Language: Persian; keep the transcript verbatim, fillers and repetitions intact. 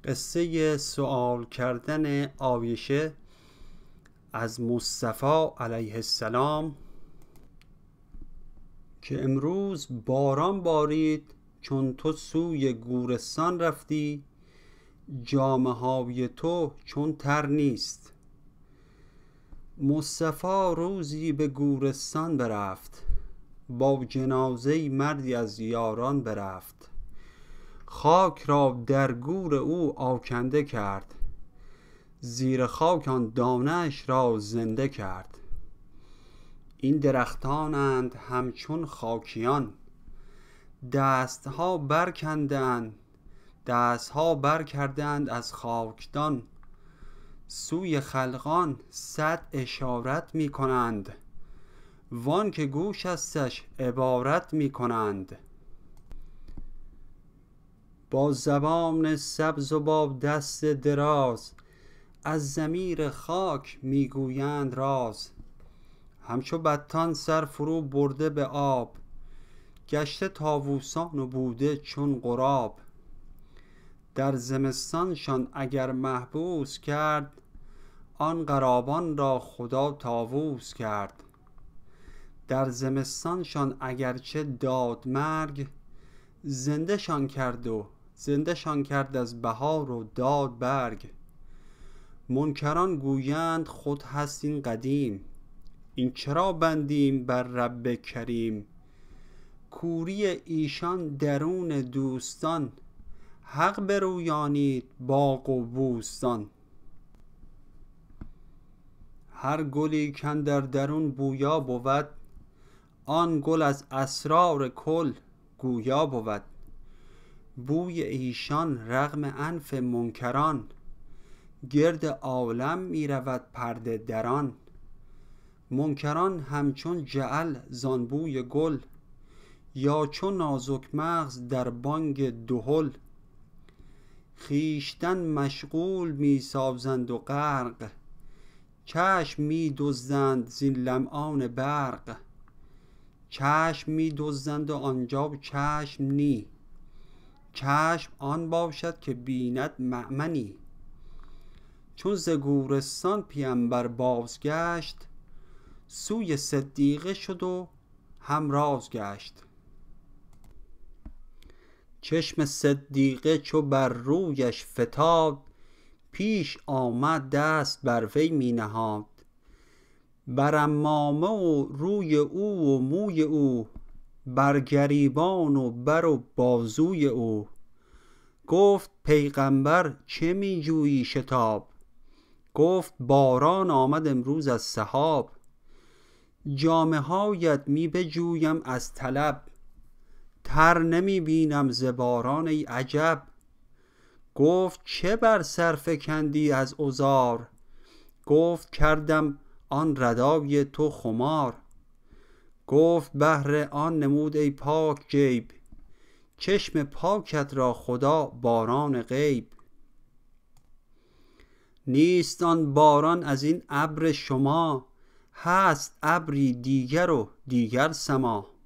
قصه سؤال کردن عایشه از مصطفی علیه السلام که امروز باران بارید چون تو سوی گورستان رفتی، جامه های تو چون تر نیست. مصطفی روزی به گورستان برفت، با جنازه مردی از یاران برفت. خاک را در گور او آکنده کرد، زیر خاک آن دانه‌اش را زنده کرد. این درختانند همچون خاکیان، دستها برکندند دستها برکردند از خاکدان. سوی خلقان صد اشارت می کنند، وان که گوش استش عبارت می کنند. با زبان سبز و با دست دراز، از ضمیر خاک می گویند راز. همچو بطان سر فرو برده به آب، گشته طاووسان و بوده چون غراب. در زمستانشان اگر محبوس کرد، آن غرابان را خدا طاووس کرد. در زمستانشان اگرچه داد مرگ، زنده شان کرد و زنده شان کرد از بهار و داد برگ. منکران گویند خود هست این قدیم، این چرا بندیم بر رب کریم. کوری ایشان درون دوستان، حق برویانید باغ و بوستان. هر گلی کاندر درون بویا بود، آن گل از اسرار کل گویا بود. بوی ایشان رغم انف منکران، گرد عالم می رود پرده دران. منکران همچون جعل زان بوی گل، یا چون نازک مغز در بانگ دهل. خویشتن مشغول می سازند و غرق، چشم می دزدند زین لمعان برق. چشم می دزدند و آنجا چشم نی، چشم آن باشد که بیند مأمنی. چون ز گورستان پیمبر بازگشت، سوی صدیقه شد و همراز گشت. چشم صدیقه چو بر رویش فتاد، پیش آمد دست بر وی می نهاد. بر عمامه و روی او و موی او، بر گریبان و بر و بازوی او. گفت پیغمبر چه می جویی شتاب، گفت باران آمد امروز از سحاب. جامه هایت می بجویم از طلب، تر نمی بینم ز باران ای عجب. گفت چه بر سر فکندی از عذار، گفت کردم آن ردای تو خمار. گفت بهر آن نمود ای پاک جیب، چشم پاکت را خدا باران غیب. نیست آن باران از این ابر شما، هست ابری دیگر و دیگر سما.